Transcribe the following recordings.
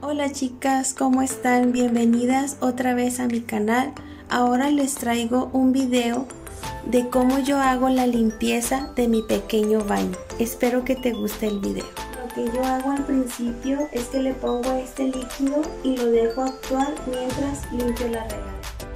Hola chicas, ¿cómo están? Bienvenidas otra vez a mi canal. Ahora les traigo un video de cómo yo hago la limpieza de mi pequeño baño. Espero que te guste el video. Lo que yo hago al principio es que le pongo este líquido y lo dejo actuar mientras limpio la regadera.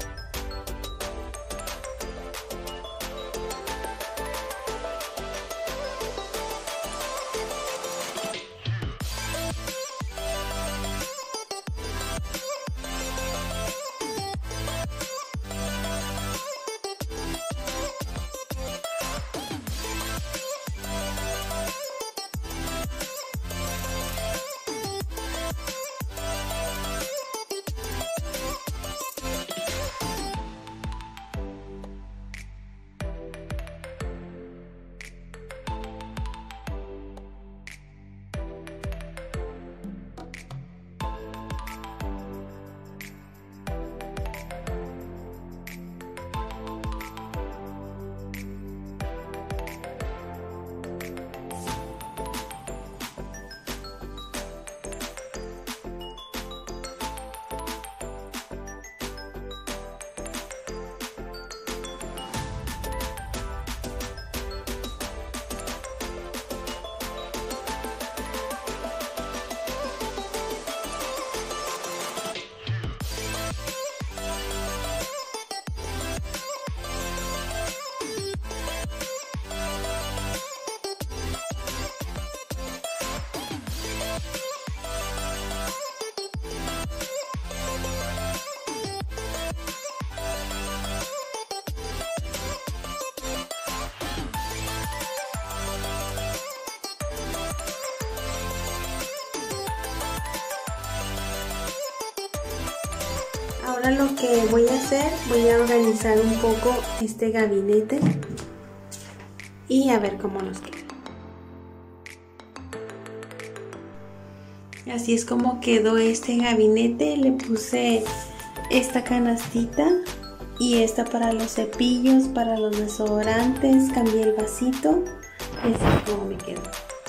Ahora lo que voy a hacer, voy a organizar un poco este gabinete y a ver cómo nos queda. Así es como quedó este gabinete. Le puse esta canastita y esta para los cepillos, para los desodorantes, cambié el vasito. Así es como me quedó.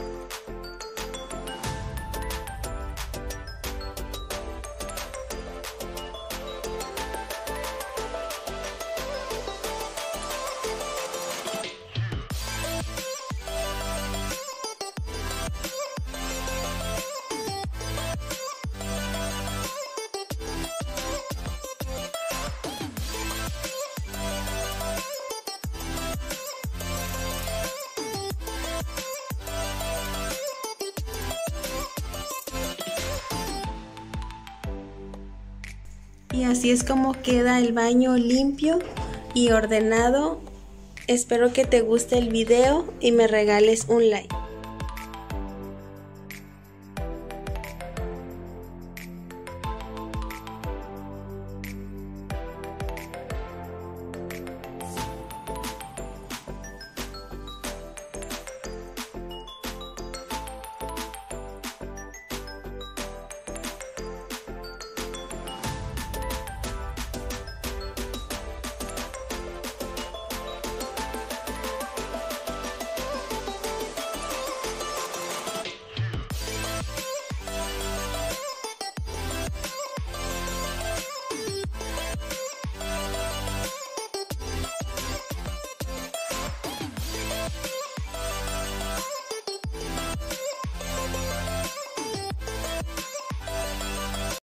Y así es como queda el baño limpio y ordenado. Espero que te guste el video y me regales un like.